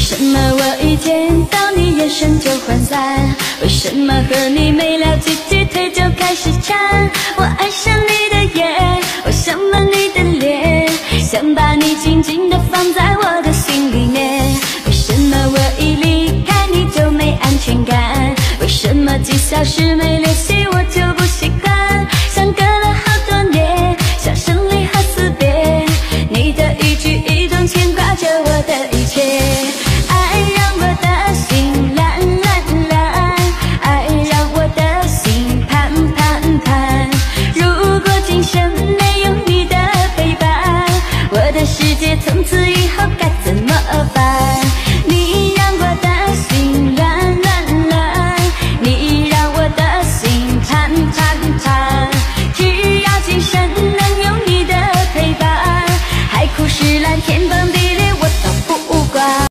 什么我一见到你眼神就涣散？为什么和你没聊几句腿就开始颤？我爱上你的眼，我想吻你的脸，想把你紧紧地放在我的心里面。为什么我一离开你就没安全感？为什么几小时没联系